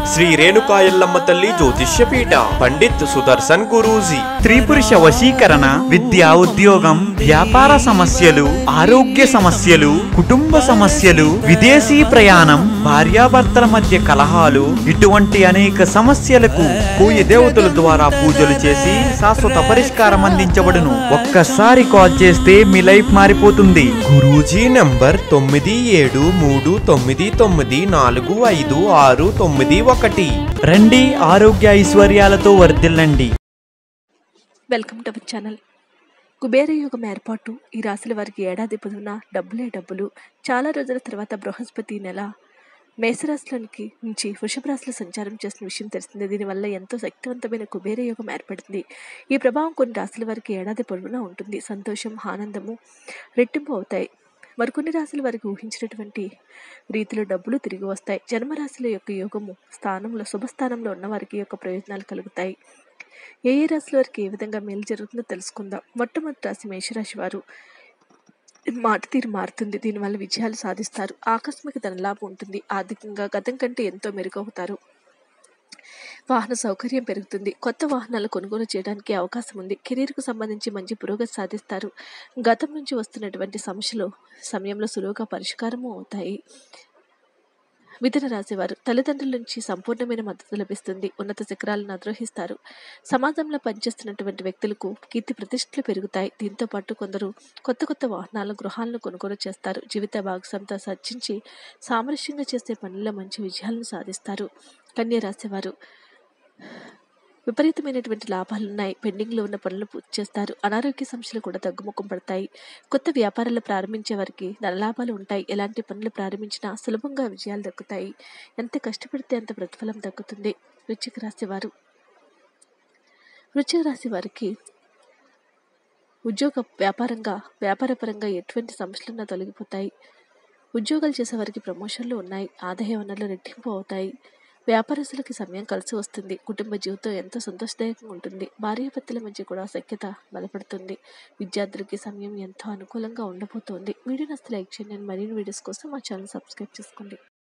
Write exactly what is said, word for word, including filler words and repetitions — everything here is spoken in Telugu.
శ్రీ రేణుకా ఎల్లమ్మ తల్లి జ్యోతిష్య పీఠ పండిత్ సుదర్శన్ గురూజీ. స్త్రీ పురుష వశీకరణ, విద్యా ఉద్యోగం, వ్యాపార సమస్యలు, ఆరోగ్య సమస్యలు, కుటుంబ సమస్యలు, విదేశీ ప్రయాణం, భార్యాభర్తల మధ్య కలహాలు, ఇటువంటి అనేక సమస్యలకు కోయి దేవతల ద్వారా పూజలు చేసి శాశ్వత పరిష్కారం అందించబడును. ఒక్కసారి కాల్ చేస్తే మీ లైఫ్ మారిపోతుంది. గురూజీ నంబర్ తొమ్మిది ఏడు మూడు తొమ్మిది తొమ్మిది నాలుగు ఐదు ఆరు తొమ్మిది ఒకటి. రండి, ఆరోగ్య ఐశ్వర్యాలతో వర్ధిల్లండి. Welcome to our channel. Kubera యుగం ఏర్పాటు. ఈ రాశుల వారికి ఏడాది పొడవునా డబ్బులే డబ్బులు. చాలా రోజుల తర్వాత బృహస్పతి నెల మేషరాశులకి నుంచి వృషభ రాశిలో సంచారం చేసిన విషయం తెలిసిందే. దీనివల్ల ఎంతో శక్తివంతమైన కుబేర యోగం ఏర్పడుతుంది. ఈ ప్రభావం కొన్ని రాశుల వారికి ఏడాది పొడవునా ఉంటుంది. సంతోషం, ఆనందము రెట్టింపు అవుతాయి. మరికొన్ని రాశుల వారికి ఊహించినటువంటి రీతిలో డబ్బులు తిరిగి వస్తాయి. జన్మరాశుల యొక్క యోగము స్థానంలో శుభస్థానంలో ఉన్న వారికి యొక్క ప్రయోజనాలు కలుగుతాయి. ఏ ఏ రాశుల వారికి ఏ విధంగా మేలు జరుగుతుందో తెలుసుకుందాం. మొట్టమొదటి రాశి మేషరాశి వారు. మాట తీరు మారుతుంది. దీనివల్ల విజయాలు సాధిస్తారు. ఆకస్మిక ధనలాభం ఉంటుంది. ఆర్థికంగా గతం కంటే ఎంతో మెరుగవుతారు. వాహన సౌకర్యం పెరుగుతుంది. కొత్త వాహనాలు కొనుగోలు చేయడానికి అవకాశం ఉంది. కెరీర్కు సంబంధించి మంచి పురోగతి సాధిస్తారు. గతం నుంచి వస్తున్నటువంటి సమస్యలు సమయంలో సులువుగా పరిష్కారము అవుతాయి. మిథున రాశివారు. తల్లిదండ్రుల నుంచి సంపూర్ణమైన మద్దతు లభిస్తుంది. ఉన్నత శిఖరాలను అధిరోహిస్తారు. సమాజంలో పనిచేస్తున్నటువంటి వ్యక్తులకు కీర్తి ప్రతిష్టలు పెరుగుతాయి. దీంతో పాటు కొందరు కొత్త కొత్త వాహనాలను, గృహాలను కొనుగోలు చేస్తారు. జీవిత భాగస్వామితో చర్చించి సామరస్యంగా చేసే పనుల్లో మంచి విజయాలను సాధిస్తారు. కన్యా రాశివారు. విపరీతమైనటువంటి లాభాలున్నాయి. పెండింగ్లో ఉన్న పనులు పూర్తి చేస్తారు. అనారోగ్య సమస్యలు కూడా తగ్గుముఖం పడతాయి. కొత్త వ్యాపారాలు ప్రారంభించే వారికి ధనలాభాలు ఉంటాయి. ఎలాంటి పనులు ప్రారంభించినా సులభంగా విజయాలు దక్కుతాయి. ఎంత కష్టపడితే అంత ప్రతిఫలం దక్కుతుంది. వృశ్చిక రాశి వారు. వృశ్చిక రాశి వారికి ఉద్యోగ వ్యాపారంగా వ్యాపారపరంగా ఎటువంటి సమస్యలున్నా తొలగిపోతాయి. ఉద్యోగాలు చేసే వారికి ప్రమోషన్లు ఉన్నాయి. ఆదాయ వనరులు రెట్టింపు అవుతాయి. వ్యాపారస్తులకి సమయం కలిసి వస్తుంది. కుటుంబ జీవితం ఎంతో సంతోషదాయకంగా ఉంటుంది. భార్యాభర్తల మధ్య కూడా సఖ్యత బలపడుతుంది. విద్యార్థులకి సమయం ఎంతో అనుకూలంగా ఉండబోతోంది. వీడియో నచ్చితే లైక్ చేయండి. మరిన్ని వీడియోస్ కోసం మా ఛానల్ సబ్స్క్రైబ్ చేసుకోండి.